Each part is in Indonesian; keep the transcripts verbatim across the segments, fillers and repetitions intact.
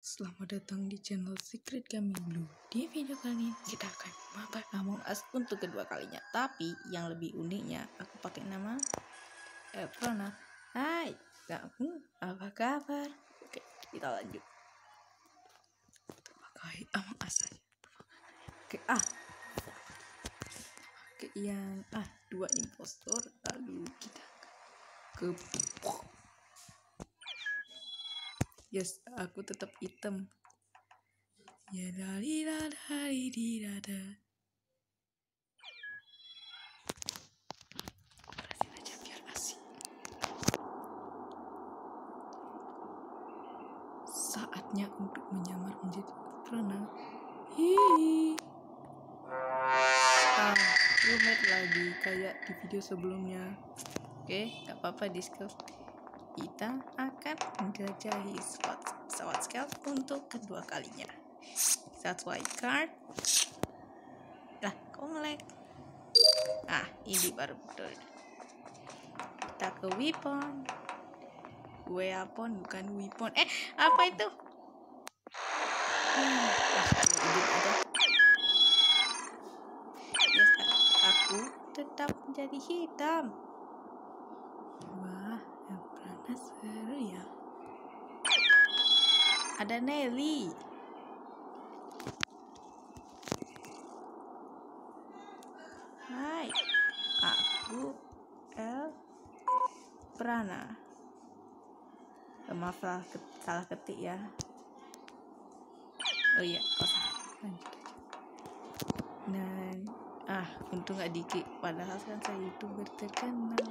Selamat datang di channel Secret Gaming Blue. Di video kali ini kita akan mabar Among Us untuk kedua kalinya. Tapi yang lebih uniknya, aku pakai nama Evrona. Hai, kamu apa kabar? Oke, kita lanjut. Pakai Among Us aja. Oke, ah. Oke, yang ah dua impostor. Lalu kita ke yes, aku tetap hitam. Ya dari dari di dada. Berhasil aja biar asik. Saatnya untuk menyamar menjadi Evrona. Hihi. Ah, roommate lagi kayak di video sebelumnya. Oke, gak apa-apa Discord. Kita akan menjelajahi pesawat stealth untuk kedua kalinya. Satu white card. Lah, kok nge-lag? Ah, ini baru betul. Kita ke weapon. Weapon bukan weapon. Eh, apa itu? Hmm, yes, aku tetap menjadi hitam. Wah, yang pernah seru ya. Ada Nelly. Hai, aku El Prana. Maaf lah, salah ketik ya. Oh iya, kosa. Lanjut aja. Dan ah, untung gak dikit. Padahal kan saya YouTuber terkenal.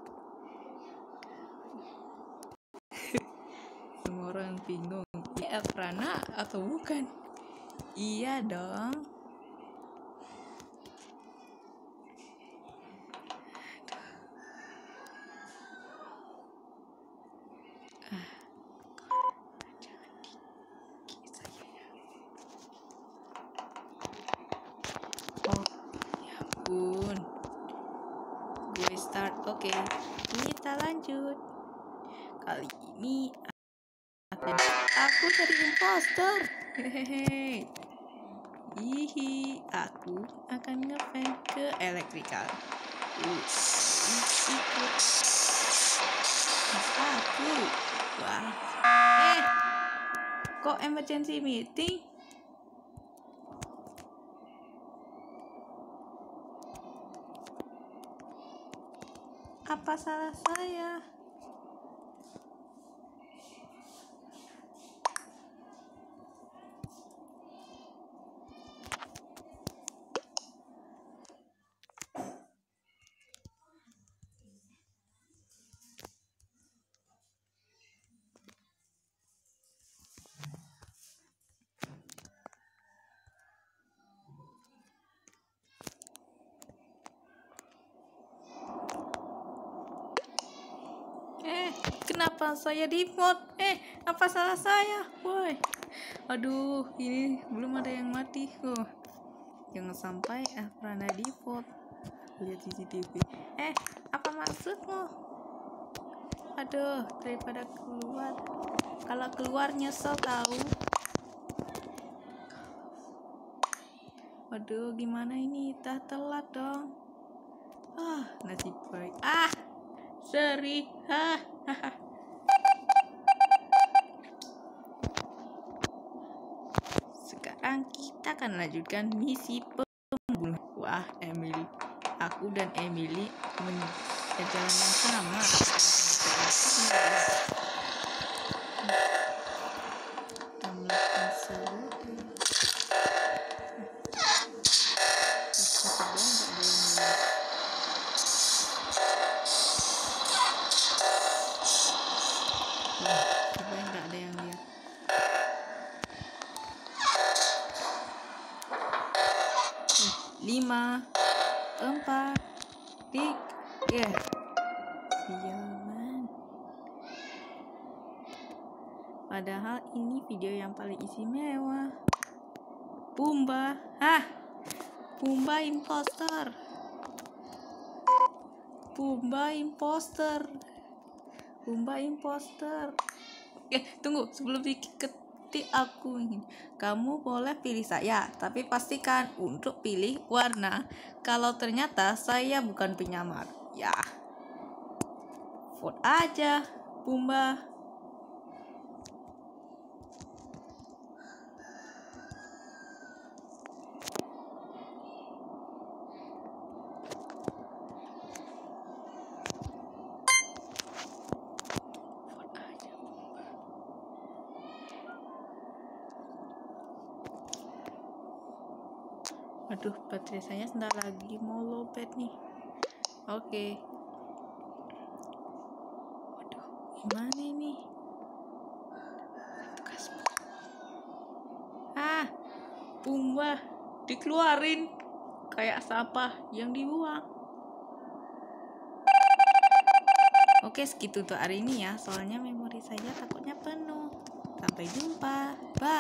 Semua orang bingung. Iya Prana atau bukan? Iya dong. Ah, jangan dikit saja ya. Oh, ya ampun. Gue start. Oke, okay. Kita lanjut. Kali ini aku, aku jadi imposter. Hehehe. Hihi, aku akan ngefan ke electrical. Uh, ikut aku. Wah, eh, kok emergency meeting? Apa salah saya? Eh, kenapa saya di mod? Eh, apa salah saya? Woi, aduh, ini belum ada yang mati. Oh, jangan sampai ah Prana di mod. Lihat C C T V. Eh, apa maksudmu? Aduh, daripada keluar. Kalau keluar nyesel tahu. Waduh, gimana ini? Dah telat dong. Ah, nasib baik. Ah, seri. Ah, haha. Sekarang kita akan lanjutkan misi pembunuh. Wah, Emily. Aku dan Emily menjalan yang sama. Kita melakukan sesuatu. Lima, empat, tiga, sialan. Padahal ini video yang paling istimewa. Pumba, hah? Pumba imposter. Pumba imposter. Pumba imposter. Eh, tunggu sebelum diketik seperti aku ingin. Kamu boleh pilih saya, tapi pastikan untuk pilih warna. Kalau ternyata saya bukan penyamar, ya vote aja, Pumba. Aduh, baterai saya sebentar lagi mau lowbat nih. Oke. Waduh, gimana ini? Ah, Pumba dikeluarin kayak sampah yang dibuang. Oke, segitu untuk hari ini ya. Soalnya memori saya takutnya penuh. Sampai jumpa. Bye.